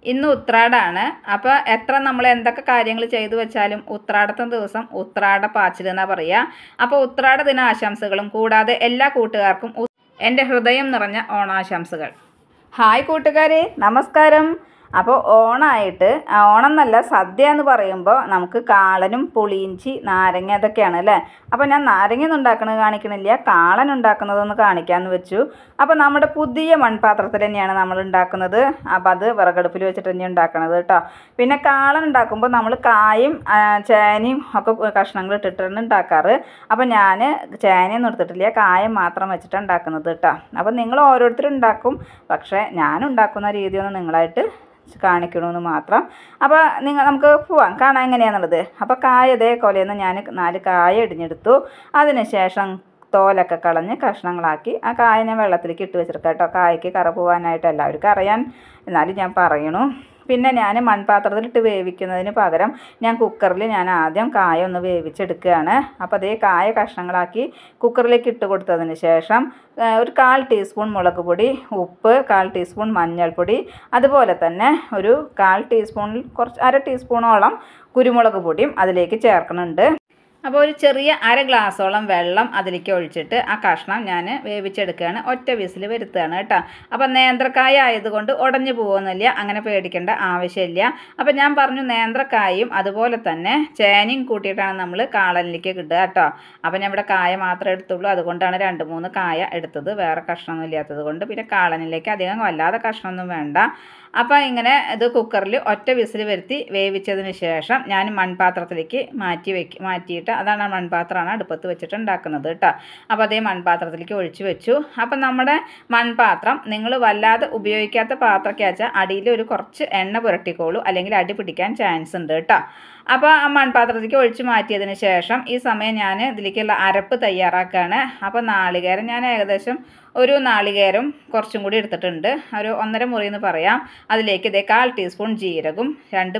ഇന്ന് ഉത്രാടാണ്. അപ്പോൾ എത്ര നമ്മൾ എന്തൊക്കെ കാര്യങ്ങൾ ചെയ്തു വെച്ചാലും ഉത്രാടത്തെ ദിവസം ഉത്രാട പാച്ചിൽ എന്നാണ് പറയുക. അപ്പോൾ ഉത്രാട ദിനാശംസകളും കൂടാതെ എല്ലാ കൂട്ടുകാർക്കും എൻ്റെ ഹൃദയം നിറഞ്ഞ ഓണാശംസകൾ. ഹായ് കൂട്ടുകാരെ, നമസ്കാരം. അപ്പോൾ ഓണമായിട്ട്, ഓണം എന്നല്ല സദ്യ എന്ന് പറയുമ്പോൾ നമുക്ക് കാളനും പുളിയിഞ്ചി നാരങ്ങ അതൊക്കെയാണ് അല്ലേ. അപ്പോൾ ഞാൻ നാരങ്ങയൊന്നും ഉണ്ടാക്കുന്നത് കാണിക്കണില്ല, കാളൻ ഉണ്ടാക്കുന്നതൊന്ന് കാണിക്കാമെന്ന് വെച്ചു. അപ്പോൾ നമ്മുടെ പുതിയ മൺപാത്രത്തിൽ തന്നെയാണ് നമ്മൾ ഉണ്ടാക്കുന്നത്. അപ്പോൾ അത് വിറകടുപ്പിൽ വെച്ചിട്ട് തന്നെയാണ് ഉണ്ടാക്കണത് കേട്ടോ. പിന്നെ കാളൻ ഉണ്ടാക്കുമ്പോൾ നമ്മൾ കായും ചേനയും ഒക്കെ കഷ്ണങ്ങൾ ഇട്ടിട്ടാണ് ഉണ്ടാക്കാറ്. അപ്പോൾ ഞാൻ ചേനയൊന്നും എടുത്തിട്ടില്ല, കായം മാത്രം വെച്ചിട്ടാണ് ഉണ്ടാക്കുന്നത് കേട്ടോ. അപ്പോൾ നിങ്ങൾ ഓരോരുത്തരും ഉണ്ടാക്കും, പക്ഷേ ഞാൻ ഉണ്ടാക്കുന്ന രീതിയൊന്നും നിങ്ങളായിട്ട് കാണിക്കണമെന്ന് മാത്രം. അപ്പോൾ നമുക്ക് പോവാം കാണാൻ എങ്ങനെയാണെന്നുള്ളത്. അപ്പോൾ കായ ഇതേ കൊലയെന്ന് ഞാൻ 4 കായ ഇടിഞ്ഞെടുത്തു. അതിനുശേഷം തോലൊക്കെ കളഞ്ഞ് കഷ്ണങ്ങളാക്കി ആ കായ ഞാൻ വെള്ളത്തിലേക്ക് ഇട്ട് വെച്ചിരിക്കാം കേട്ടോ. കായ്ക്ക് കറ പോകാനായിട്ട് എല്ലാവർക്കും അറിയാൻ, എന്നാലും ഞാൻ പറയണു. പിന്നെ ഞാൻ മൺപാത്രത്തിലിട്ട് വേവിക്കുന്നതിന് പകരം ഞാൻ കുക്കറിൽ ആദ്യം കായ ഒന്ന് വേവിച്ചെടുക്കുകയാണ്. അപ്പോൾ അതേ കായ കഷ്ണങ്ങളാക്കി കുക്കറിലേക്ക് ഇട്ട് കൊടുത്തതിന് ശേഷം ഒരു 1/4 ടീസ്പൂൺ മുളക് പൊടി, ഉപ്പ്, 1/4 ടീസ്പൂൺ മഞ്ഞൾപ്പൊടി, അതുപോലെ തന്നെ ഒരു 1/4 ടീസ്പൂണിൽ കുറച്ച് 1/2 ടീസ്പൂണോളം കുരുമുളക് പൊടിയും അതിലേക്ക് ചേർക്കുന്നുണ്ട്. അപ്പോൾ ഒരു ചെറിയ 1/2 ഗ്ലാസ്സോളം വെള്ളം അതിലേക്ക് ഒഴിച്ചിട്ട് ആ കഷ്ണം ഞാൻ വേവിച്ചെടുക്കുകയാണ്. ഒറ്റ വിസിൽ വരുത്തുകയാണ് കേട്ടോ. അപ്പോൾ നേന്ത്രക്കായ ആയതുകൊണ്ട് ഉടഞ്ഞു പോകുന്നില്ല, അങ്ങനെ പേടിക്കേണ്ട ആവശ്യമില്ല. അപ്പോൾ ഞാൻ പറഞ്ഞു നേന്ത്രക്കായും അതുപോലെ തന്നെ ചേനയും കൂട്ടിയിട്ടാണ് നമ്മൾ കാളനിലേക്ക് ഇടുക കേട്ടോ. അപ്പോൾ ഞാൻ ഇവിടെ കായ മാത്രമേ എടുത്തുള്ളൂ, അതുകൊണ്ടാണ് 2-3 കായ എടുത്തത്, വേറെ കഷ്ണമൊന്നും ഇല്ലാത്തത് കൊണ്ട്. പിന്നെ കാളനിലേക്ക് അധികം വല്ലാതെ കഷ്ണമൊന്നും വേണ്ട. അപ്പോൾ ഇങ്ങനെ ഇത് കുക്കറിൽ ഒറ്റ വിസിൽ വരുത്തി വേവിച്ചതിന് ശേഷം ഞാൻ മൺപാത്രത്തിലേക്ക് മാറ്റിയിട്ട്, അതാണ് മൺപാത്രമാണ് അടുപ്പത്ത് വെച്ചിട്ട് ഉണ്ടാക്കുന്നത് കേട്ടോ. അപ്പോൾ അതേ മൺപാത്രത്തിലേക്ക് ഒഴിച്ച് വെച്ചു. അപ്പം നമ്മുടെ മൺപാത്രം നിങ്ങൾ വല്ലാതെ ഉപയോഗിക്കാത്ത പാത്രമൊക്കെ വെച്ചാൽ അടിയിൽ ഒരു കുറച്ച് എണ്ണ പുരട്ടിക്കോളൂ, അല്ലെങ്കിൽ അടി പിടിക്കാൻ ചാൻസ് ഉണ്ട് കേട്ടോ. അപ്പോൾ ആ മൺപാത്രത്തിലേക്ക് ഒഴിച്ച് മാറ്റിയതിന് ശേഷം ഈ സമയം ഞാൻ ഇതിലേക്കുള്ള അരപ്പ് തയ്യാറാക്കുകയാണ്. അപ്പോൾ നാളികേരം ഞാൻ ഏകദേശം ഒരു നാളികേരം കുറച്ചും കൂടി എടുത്തിട്ടുണ്ട്, ഒരു 1.5 മുറി എന്ന് പറയാം. അതിലേക്ക് ഇതേ 1/4 ടീസ്പൂൺ ജീരകവും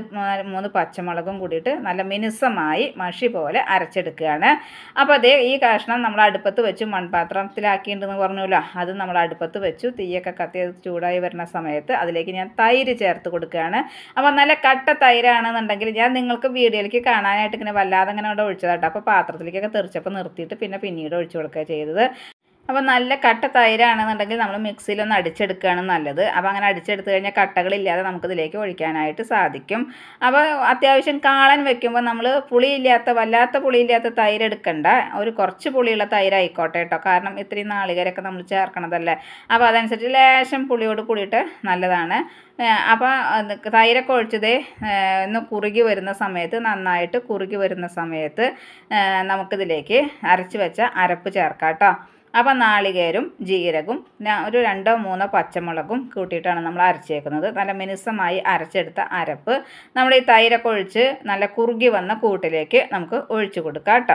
2-3 പച്ചമുളകും കൂടിയിട്ട് നല്ല മിനുസമായി മഷി പോലെ അരച്ചെടുക്കുകയാണ്. അപ്പോൾ അതേ ഈ കഷ്ണം നമ്മൾ അടുപ്പത്ത് വെച്ച് മൺപാത്രത്തിലാക്കിയിട്ടുണ്ടെന്ന് പറഞ്ഞല്ലോ, അത് നമ്മൾ അടുപ്പത്ത് വെച്ചു. തീയൊക്കെ കത്തി ചൂടായി വരുന്ന സമയത്ത് അതിലേക്ക് ഞാൻ തൈര് ചേർത്ത് കൊടുക്കുകയാണ്. അപ്പോൾ നല്ല കട്ട തൈരാണെന്നുണ്ടെങ്കിൽ ഞാൻ നിങ്ങൾക്ക് വീഡിയോയിലേക്ക് കാണാനായിട്ട് ഇങ്ങനെ വല്ലാതെ ഇങ്ങനെ അവിടെ ഒഴിച്ചതാട്ടോ. അപ്പോൾ പാത്രത്തിലേക്കൊക്കെ തെറിച്ചപ്പോൾ നിർത്തിയിട്ട് പിന്നീട് ഒഴിച്ചു കൊടുക്കുക ചെയ്തത്. അപ്പോൾ നല്ല കട്ട തൈരാണെന്നുണ്ടെങ്കിൽ നമ്മൾ മിക്സിയിലൊന്ന് അടിച്ചെടുക്കുകയാണ് നല്ലത്. അപ്പോൾ അങ്ങനെ അടിച്ചെടുത്ത് കഴിഞ്ഞാൽ കട്ടകളില്ലാതെ നമുക്കിതിലേക്ക് ഒഴിക്കാനായിട്ട് സാധിക്കും. അപ്പോൾ അത്യാവശ്യം കാളൻ വെക്കുമ്പോൾ നമ്മൾ വല്ലാത്ത പുളിയില്ലാത്ത തൈര് എടുക്കണ്ട, ഒരു കുറച്ച് പുളിയുള്ള തൈരായിക്കോട്ടെ കേട്ടോ. കാരണം ഇത്രയും നാളികേരമൊക്കെ നമ്മൾ ചേർക്കണതല്ലേ. അപ്പോൾ അതനുസരിച്ച് ലേശം പുളിയോട് കൂടിയിട്ട് നല്ലതാണ്. അപ്പോൾ തൈരൊക്കെ ഒഴിച്ചതേ ഒന്ന് കുറുകി വരുന്ന സമയത്ത്, നന്നായിട്ട് കുറുകി വരുന്ന സമയത്ത് നമുക്കിതിലേക്ക് അരച്ച് വെച്ച അരപ്പ് ചേർക്കാം കേട്ടോ. അപ്പോൾ നാളികേരും ജീരകവും ഒരു 2-3 പച്ചമുളകും കൂട്ടിയിട്ടാണ് നമ്മൾ അരച്ചേക്കുന്നത്. നല്ല മിനുസമായി അരച്ചെടുത്ത അരപ്പ് നമ്മൾ ഈ തൈരൊക്കെ ഒഴിച്ച് നല്ല കുറുകി വന്ന കൂട്ടിലേക്ക് നമുക്ക് ഒഴിച്ചു കൊടുക്കാം കേട്ടോ.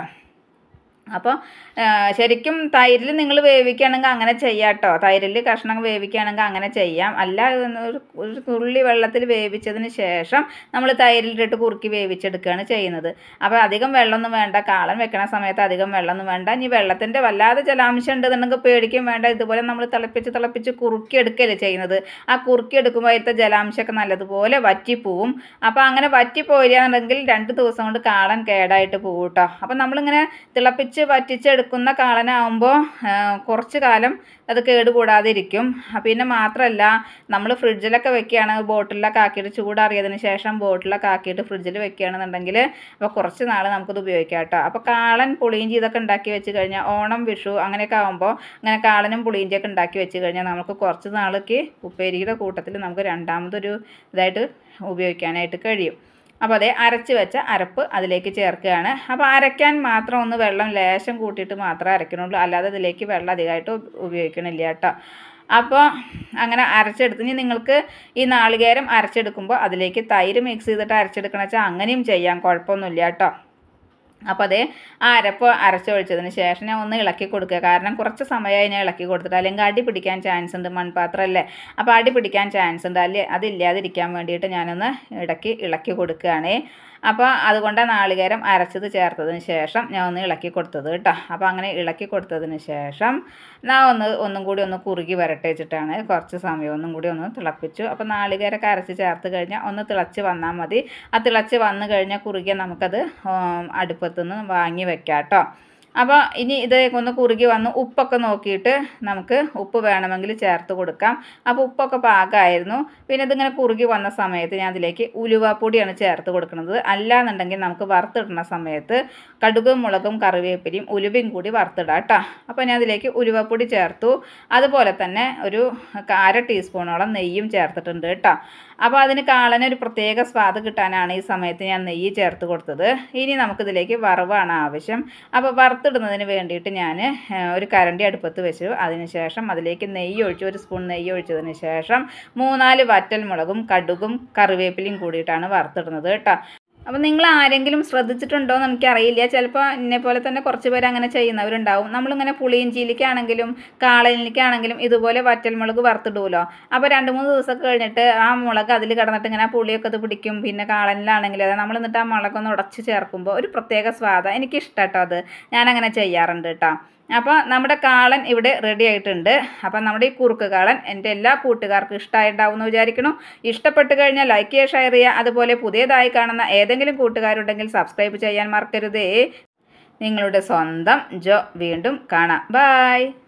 അപ്പോൾ ശരിക്കും തൈരിൽ നിങ്ങൾ വേവിക്കുകയാണെങ്കിൽ അങ്ങനെ ചെയ്യാം കേട്ടോ. തൈരിൽ കഷ്ണം വേവിക്കുകയാണെങ്കിൽ അങ്ങനെ ചെയ്യാം. അല്ല ഒരു തുള്ളി വെള്ളത്തിൽ വേവിച്ചതിന് ശേഷം നമ്മൾ തൈരിലിട്ടിട്ട് കുറുക്കി വേവിച്ചെടുക്കുകയാണ് ചെയ്യുന്നത്. അപ്പോൾ അധികം വെള്ളമൊന്നും വേണ്ട, കാളൻ വെക്കണ സമയത്ത് അധികം വെള്ളമൊന്നും വേണ്ട. ഇനി വെള്ളത്തിൻ്റെ വല്ലാതെ ജലാംശം ഉണ്ടെന്നുണ്ടെങ്കിൽ പേടിക്കും വേണ്ട. ഇതുപോലെ നമ്മൾ തിളപ്പിച്ച് കുറുക്കി എടുക്കുകയല്ലേ ചെയ്യുന്നത്. ആ കുറുക്കി എടുക്കുമ്പോൾ അതിലത്തെ ജലാംശമൊക്കെ നല്ലതുപോലെ വറ്റിപ്പോവും. അപ്പോൾ അങ്ങനെ വറ്റിപ്പോയില്ലാന്നുണ്ടെങ്കിൽ 2 ദിവസം കൊണ്ട് കാളൻ കേടായിട്ട് പോകും കേട്ടോ. അപ്പോൾ നമ്മളിങ്ങനെ വറ്റിച്ചെടുക്കുന്ന കാളനാകുമ്പോൾ കുറച്ച് കാലം അത് കേടുകൂടാതെ ഇരിക്കും. പിന്നെ മാത്രമല്ല നമ്മൾ ഫ്രിഡ്ജിലൊക്കെ വെക്കുകയാണ്, ബോട്ടിലൊക്കെ ആക്കിയിട്ട് ചൂടാറിയതിന് ശേഷം ബോട്ടിലൊക്കെ ആക്കിയിട്ട് ഫ്രിഡ്ജിൽ വെക്കുകയാണെന്നുണ്ടെങ്കിൽ അപ്പോൾ കുറച്ച് നാൾ നമുക്കത് ഉപയോഗിക്കാം കേട്ടോ. അപ്പോൾ കാളൻ പുളിയിഞ്ചി ഇതൊക്കെ ഉണ്ടാക്കി വെച്ച് കഴിഞ്ഞാൽ ഓണം വിഷു അങ്ങനെയൊക്കെ ആകുമ്പോൾ അങ്ങനെ കാളനും പുളിയിഞ്ചിയൊക്കെ ഉണ്ടാക്കി വെച്ച് കഴിഞ്ഞാൽ നമുക്ക് കുറച്ച് നാൾക്ക് ഉപ്പേരിയുടെ കൂട്ടത്തിൽ നമുക്ക് രണ്ടാമതൊരു ഇതായിട്ട് ഉപയോഗിക്കാനായിട്ട് കഴിയും. അപ്പോൾ അതേ അരച്ച് വെച്ച അരപ്പ് അതിലേക്ക് ചേർക്കുകയാണ്. അപ്പോൾ അരയ്ക്കാൻ മാത്രം ഒന്ന് വെള്ളം ലേശം കൂട്ടിയിട്ട് മാത്രമേ അരയ്ക്കണുള്ളൂ, അല്ലാതെ ഇതിലേക്ക് വെള്ളം അധികമായിട്ട് ഉപയോഗിക്കണില്ല കേട്ടോ. അപ്പോൾ അങ്ങനെ അരച്ചെടുത്ത് ഇനി നിങ്ങൾക്ക് ഈ നാളികേരം അരച്ചെടുക്കുമ്പോൾ അതിലേക്ക് തൈര് മിക്സ് ചെയ്തിട്ട് അരച്ചെടുക്കണമെന്ന് വെച്ചാൽ അങ്ങനെയും ചെയ്യാം, കുഴപ്പമൊന്നുമില്ല കേട്ടോ. അപ്പോൾ അതേ ആ അരപ്പ് അരച്ചൊഴിച്ചതിന് ശേഷം ഞാൻ ഒന്ന് ഇളക്കി കൊടുക്കുക. കാരണം കുറച്ച് സമയമായി ഞാൻ ഇളക്കി കൊടുത്തിട്ട്, അല്ലെങ്കിൽ അടി പിടിക്കാൻ ചാൻസ് ഉണ്ട്, മൺപാത്രമല്ലേ. അപ്പോൾ അടി പിടിക്കാൻ ചാൻസ് ഉണ്ട്, അതില്ലാതിരിക്കാൻ വേണ്ടിയിട്ട് ഞാനൊന്ന് ഇളക്കി കൊടുക്കുകയാണ്. അപ്പോൾ അതുകൊണ്ടാണ് നാളികേരം അരച്ചത് ചേർത്തതിന് ശേഷം ഞാൻ ഒന്ന് ഇളക്കി കൊടുത്തത് കേട്ടോ. അപ്പോൾ അങ്ങനെ ഇളക്കി കൊടുത്തതിന് ശേഷം ഞാൻ ഒന്നും കൂടി ഒന്ന് കുറുകി വരട്ടെ വെച്ചിട്ടാണ് കുറച്ച് സമയം ഒന്നും കൂടി ഒന്ന് തിളപ്പിച്ചു. അപ്പോൾ നാളികേരമൊക്കെ അരച്ച് ചേർത്ത് കഴിഞ്ഞാൽ ഒന്ന് തിളച്ച് വന്നാൽ മതി. ആ തിളച്ച് വന്നു കഴിഞ്ഞാൽ കുറുകിയ നമുക്കത് അടുപ്പത്തുനിന്ന് വാങ്ങി വെക്കാം കേട്ടോ. അപ്പോൾ ഇനി ഇത് ഒന്ന് കുറുകി വന്ന് ഉപ്പൊക്കെ നോക്കിയിട്ട് നമുക്ക് ഉപ്പ് വേണമെങ്കിൽ ചേർത്ത് കൊടുക്കാം. അപ്പോൾ ഉപ്പൊക്കെ പാകമായിരുന്നു. പിന്നെ ഇതിങ്ങനെ കുറുകി വന്ന സമയത്ത് ഞാൻ അതിലേക്ക് ഉലുവാപ്പൊടിയാണ് ചേർത്ത് കൊടുക്കുന്നത്. അല്ലാന്നുണ്ടെങ്കിൽ നമുക്ക് വറുത്തിടുന്ന സമയത്ത് കടുകും മുളകും കറിവേപ്പിലയും ഉലുവയും കൂടി വറുത്തിടാം കേട്ടോ. അപ്പോൾ ഞാൻ അതിലേക്ക് ഉലുവാപ്പൊടി ചേർത്തു. അതുപോലെ തന്നെ ഒരു 1/2 ടീസ്പൂണോളം നെയ്യും ചേർത്തിട്ടുണ്ട് കേട്ടോ. അപ്പോൾ അതിന് കാളനൊരു പ്രത്യേക സ്വാദ് കിട്ടാനാണ് ഈ സമയത്ത് ഞാൻ നെയ്യ് ചേർത്ത് കൊടുത്തത്. ഇനി നമുക്കിതിലേക്ക് വറവാണ് ആവശ്യം. അപ്പോൾ വറുത്തിടുന്നതിന് വേണ്ടിയിട്ട് ഞാൻ ഒരു കരണ്ടി അടുപ്പത്ത് വെച്ചു. അതിന് ശേഷം അതിലേക്ക് നെയ്യ് ഒഴിച്ചു. 1 സ്പൂൺ നെയ്യ് ഒഴിച്ചതിന് ശേഷം 3-4 വറ്റൽമുളകും കടുകും കറിവേപ്പിലയും കൂടിയിട്ടാണ് വറുത്തിടുന്നത് കേട്ടോ. അപ്പോൾ നിങ്ങൾ ആരെങ്കിലും ശ്രദ്ധിച്ചിട്ടുണ്ടോ എന്ന് എനിക്കറിയില്ല. ചിലപ്പോൾ എന്നെപ്പോലെ തന്നെ കുറച്ച് പേര് അങ്ങനെ ചെയ്യുന്നവരുണ്ടാവും. നമ്മളിങ്ങനെ പുളിയിഞ്ചിയിലേക്കാണെങ്കിലും കാളനിലേക്കാണെങ്കിലും ഇതുപോലെ വറ്റൽമുളക് വറുത്തിടുമല്ലോ. അപ്പോൾ 2-3 ദിവസമൊക്കെ കഴിഞ്ഞിട്ട് ആ മുളക് അതിൽ കിടന്നിട്ട് ഇങ്ങനെ പുളിയൊക്കെ അത് പിടിക്കും. പിന്നെ കാളനിലാണെങ്കിൽ അത് നമ്മൾ എന്നിട്ട് ആ മുളകൊന്ന് ഉടച്ച് ചേർക്കുമ്പോൾ ഒരു പ്രത്യേക സ്വാദാണ്. എനിക്കിഷ്ടം കേട്ടോ അത്. ഞാനങ്ങനെ ചെയ്യാറുണ്ട് കേട്ടോ. അപ്പോൾ നമ്മുടെ കാളൻ ഇവിടെ റെഡി ആയിട്ടുണ്ട്. അപ്പം നമ്മുടെ ഈ കുറുക്ക് കാളൻ എൻ്റെ എല്ലാ കൂട്ടുകാർക്കും ഇഷ്ടമായിട്ടുണ്ടാവും എന്ന് വിചാരിക്കുന്നു. ഇഷ്ടപ്പെട്ട് കഴിഞ്ഞാൽ ലൈക്ക് ചെയ്യുക, ഷെയർ ചെയ്യുക. അതുപോലെ പുതിയതായി കാണുന്ന ഏതെങ്കിലും കൂട്ടുകാരുണ്ടെങ്കിൽ സബ്സ്ക്രൈബ് ചെയ്യാൻ മറക്കരുതേ. നിങ്ങളുടെ സ്വന്തം ജോ. വീണ്ടും കാണാം. ബൈ.